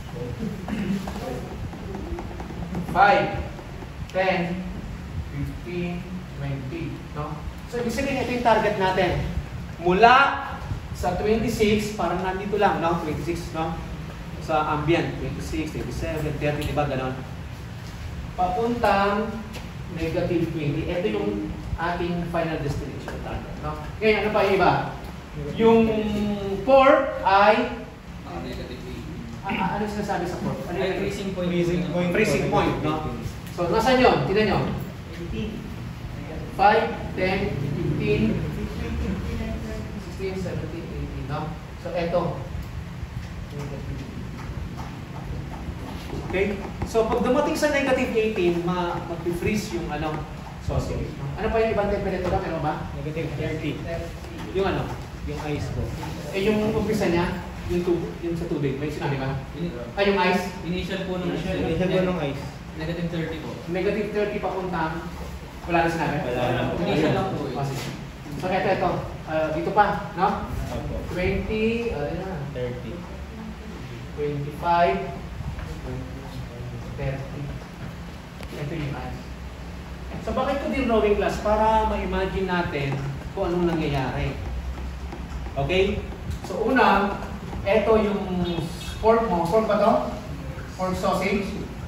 5, 10, 15, 20. No? So, ibig sabihin, ito yung target natin. Mula sa 26, parang nandito lang, no? 26, no? Sa ambient, 26, 27, 30, diba? Ganon. Papuntang negative 20. Ito yung ating final destination target, no? Ngayon, ano pa yung iba? Yung pork ay Negative 18. ano sinasabi sa pork? Ano yung Freezing point. freezing point, no? So, nasaan yun? Tignan nyo. 5, 10, 15, 16, 17, 18, no? So, eto. Okay? So pag dumating sa negative 18, mag-freeze yung sausage. Ano pa yung ibang temperatura? Meron ba? Negative 30. Yung Yung ice ko. yung umpisa niya, yung sa tubig. May sinabi ba? Yung ice? Initial po nung Initial ko ng ice. negative 30 po. Negative 30 papuntang, wala na sinabi? Wala na po. Initial lang po eh. Oh, sige. So ito. Dito pa, no? Opo. 20, 30. 25, 30. Ito yung ice. So bakit ko din drawing class? Para ma-imagine natin kung anong nangyayari. Okay? So una, ito yung pork mo. Pork ba to? Pork sausage.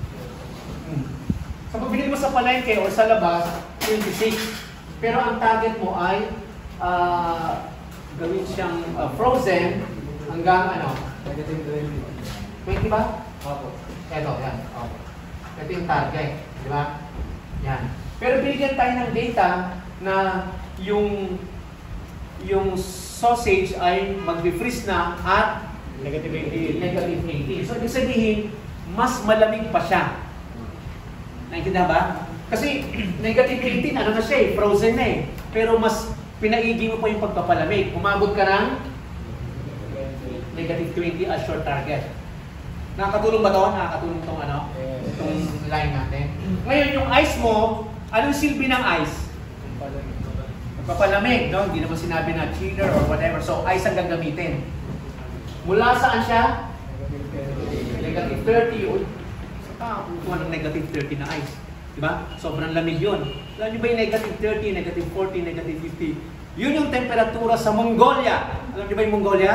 So pag binili mo sa palengke o sa labas, 26. Pero ang target mo ay gawin siyang frozen hanggang Negative 20 20. ba? Opo. Ito, yan. Okay. Ito yung target. Di ba? Yan. Pero binigyan tayo ng data na yung sausage ay mag-freeze na at Negative 80. negative 18. So, ibig sabihin, mas malamig pa siya. Naintindihan ba? Kasi negative 18, na siya eh, frozen na eh. Pero mas pinaigi mo pa yung pagpapalamig. Umabot ka ng negative 20 as your target. Nakakatulong ba ito? Nakakatulong itong itong line natin. Ngayon, yung ice mo, anong silbi ng ice? Magpapalamig, no? Hindi naman sinabi na chiller or whatever. So, ice ang gagamitin. Mula saan siya? Negative 30. Uy, saka kuha ng negative 30 na ice. Diba? Sobrang lamig yun. Alam niyo ba yung negative 30, negative 40, negative 50? Yun yung temperatura sa Mongolia. Alam niyo ba yung Mongolia?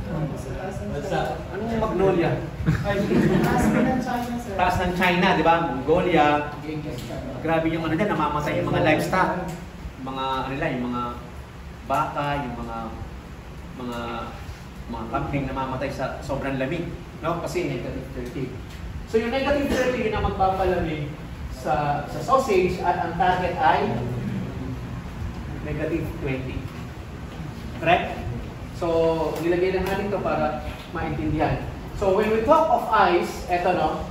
Anong Magnolia? Taas ng China, di ba? Mongolia. Grabe yung dyan, namamatay yung mga livestock. Yung mga baka, yung mga kambing namamatay sa sobrang lamig. No? Kasi negative 30. So yung negative 30 yun ang magpapalamig sa sausage at ang target ay negative 20. Correct? So, nilagay lang natin ito para maintindihan. So, when we talk of ice, eto no,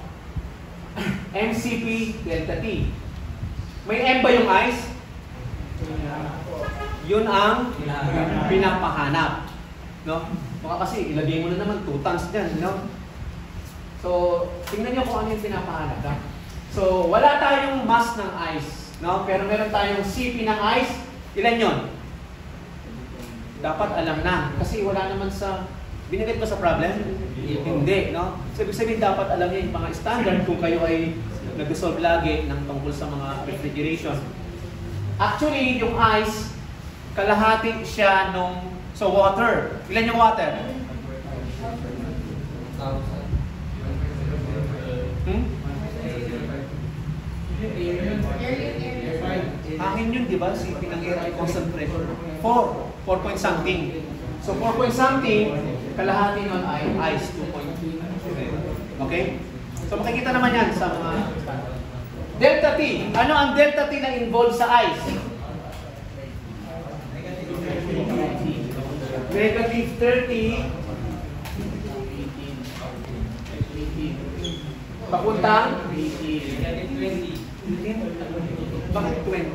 MCP delta T. May M ba yung ice? Yun ang pinapahanap. No? Baka kasi ilagay mo na naman 2 tons dyan, no? So, tingnan nyo kung ano yung pinapahanap. No? So, wala tayong mass ng ice, no? Pero meron tayong CP ng ice. Ilan yun? Dapat alam na. Kasi wala naman sa... Binigay ba sa problem? Hindi, no? So, ibig sabihin dapat alam niyo yung mga standard kung kayo ay nag-solve lagi ng tungkol sa mga refrigeration. Actually, yung ice, kalahati siya nung... So, water. Ilan yung water? Hangin yun, di ba? CP ng air ay constant pressure. 4 point something. So 4 point something, kalahati nun ay ice 2.2. Okay? So makikita naman yan sa mga delta T. Ano ang delta T na involved sa ice? Negative 30. Papuntang? Negative 20. Bakit 20?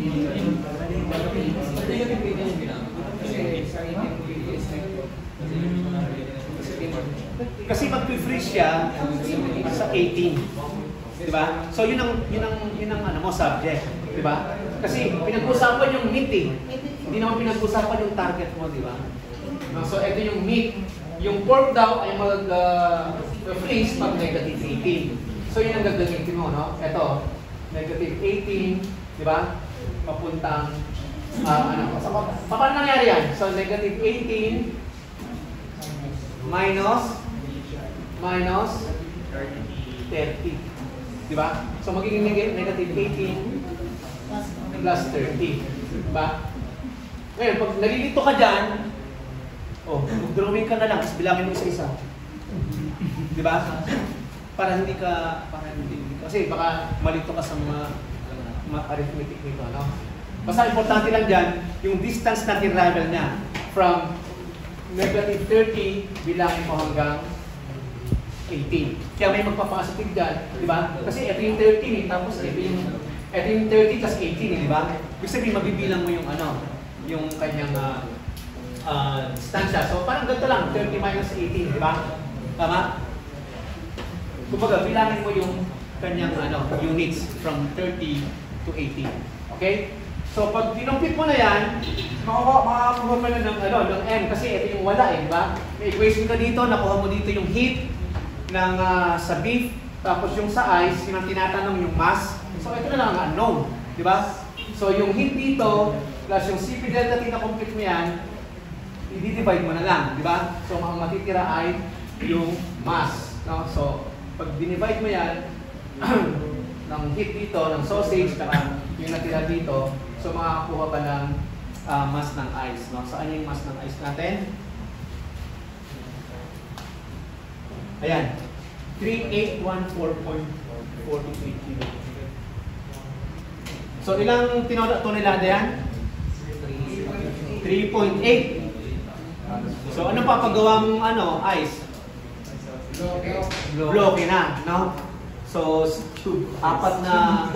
Kasi mag-freeze siya sa 18. Diba? So yun ang subject. Diba? Kasi pinag-usapan yung meat eh. Hindi naman pinag-usapan yung target mo, diba? So ito yung meat. Yung pork daw ay mag-freeze pag negative 18. So yun ang gagamitin mo, no? Ito, negative 18, diba? Papuntang, paano nangyari yan? So negative 18 minus 30. Diba? So magiging negative 18 plus 30. Diba? Ngayon, pag nalilito ka dyan, mag-drawing ka na lang, tapos bilangin mo isa-isa. Diba? Para hindi kasi baka malito ka sa mga arithmetic nito, no? Basta importante lang dyan, yung distance na travel niya from negative 30, bilangin mo hanggang 18. Kaya may magpa-positive dyan, di ba? Kasi ito yung 13 eh, tapos ito yung 30 plus 18 eh, di ba? Ibig sabihin, mabibilang mo yung ano, yung kanyang distansya. So parang ganito lang, 30 minus 18, di ba? Tama? Kumbaga, bilangin mo yung kanyang units from 30 to 18. Okay? So pag tinumpit mo na yan, makakuha mo na ng M kasi ito yung wala eh, di ba? May equation ka dito, nakuha mo dito yung heat ng sa beef, tapos yung sa ice, yung ang tinatanong yung mass. So ito na lang ang unknown, di ba? So yung heat dito, plus yung Cp delta T na complete mo yan, i-divide mo na lang, di ba? So ang matitira ay yung mass. No? So pag dinivide mo yan, ng heat dito, ng sausage, saka yung natira dito, so makakakuha ka ng mass ng ice. No? Saan yung mass ng ice natin? Ayan, 3814.43 kilo. So ilang tonelada yan? 3.8. So ano pa paggawa mong ice? Bloke na, no? So, apat na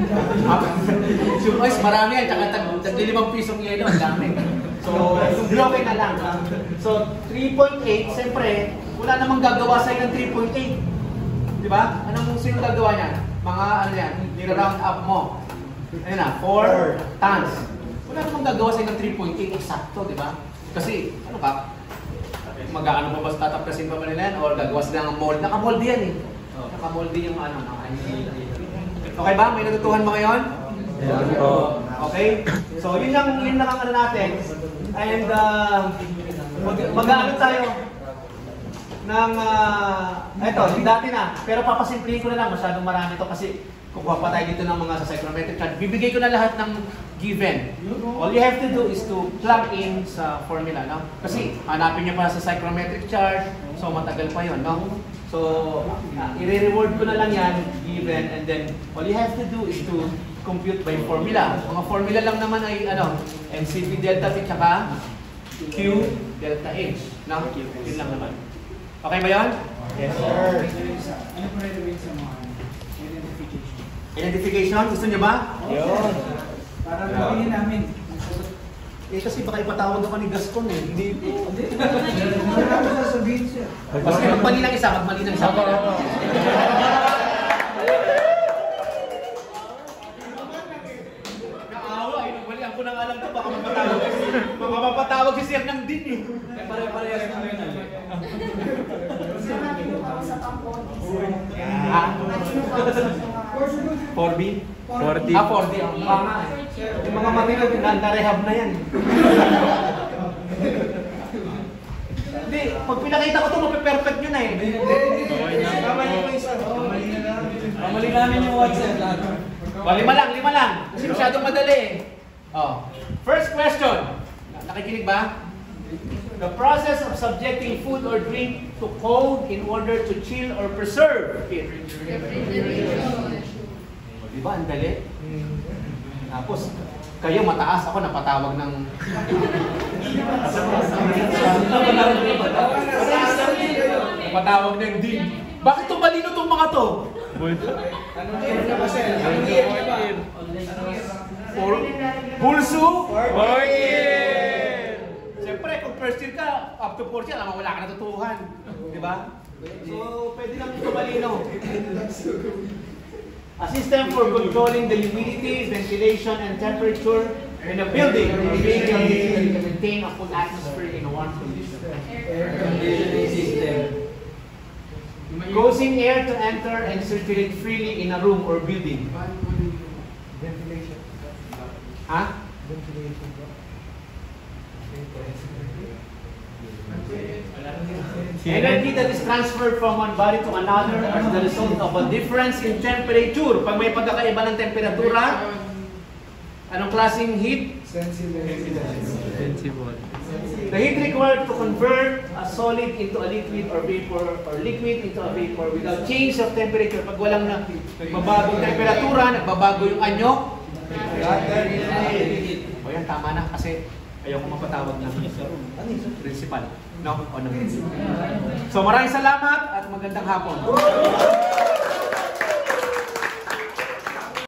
tube ice, marami yan, tsaka tag-5 pisong yelo, ang dami. So, bloke na lang. So, 3.8, siyempre, wala namang gagawa sa'yo ng 3.8. Di ba? Anong sino gagawa niya? Mga ano yan, nira-round up mo. Ayun na, 4 tons. Wala namang gagawa sa'yo ng 3.8, eksakto, di ba? Kasi, ano ka? Mag-ano pa ba tatapkasin pa ba nila yan? Or gagawa sila ng mold? Naka-mold yan eh. Naka-mold din yung Okay ba? May natutuhan ba ngayon? Okay? So, yun lang ang ano natin. And, mag-ano tayo ng, eto, yung dati na. Pero papasimplihin ko na lang, masyadong marami to kasi kukuha pa tayo dito ng mga sa psychrometric chart. Bibigay ko na lahat ng given. All you have to do is to plug in sa formula, no? Kasi hanapin niyo pa sa psychrometric chart, so matagal pa yon, no? So, i-reward ko na lang yan, given, and then all you have to do is to compute by formula. Mga formula lang naman ay NCP delta T tsaka Q delta H, no? Yun lang naman. Okay ba yun? Yes, sir. Ano pa rin sa mga identification? Identification? Gusto niyo ba? Yun. Para nabingin namin. Eh kasi baka ipatawag ako ni Gascon eh. Hindi. Marami sasabihin siya. Kasi magmali ng isa, magmali ng isa. Naawa eh, nagmalihan ko na nga lang ito. Baka mapatawag si Sir ng din eh. Pare-parehas na yun. Gusto natin yung kausap ang bodies. 4B? 40. 40. Yung mga matinag, na-rehab na yan. Hindi, pag pinakita ko ito, mape-perfect nyo na eh. Kamali pa isa. Kamali namin yung WhatsApp lahat. Lima lang. Kasi masyadong madali eh. Oh. First question. Nakikinig ba? The process of subjecting food or drink to cold in order to chill or preserve it. Di ba? Ang dali. Tapos, kayo mataas, ako napatawag ng... Napatawag ng din. Bakit tumalino itong mga to? Anong year ka ba, sir? Anong year ka ba? Pulso? 4 year! Siyempre, kung first year ka, up to 4th year, alam mo, wala ka natutuhan. Di ba? So, pwede lang tumalino. A system for controlling the humidity, ventilation, and temperature in a building to maintain a full atmosphere in a warm condition. Air conditioning system. Causing air to enter and circulate freely in a room or building. Ventilation. Ha? Ventilation. Energy that is transferred from one body to another as the result of a difference in temperature. Pag may pagkakaiba ng temperatura, anong klaseng heat? Sensible. The heat required to convert a solid into a liquid or vapor or liquid into a vapor without change of temperature. Pag walang nagbabagong temperatura, nagbabago yung anyo. O yan, tama na kasi Ayoko mapatawag ng principal. No? O ng So maraming salamat at magandang hapon.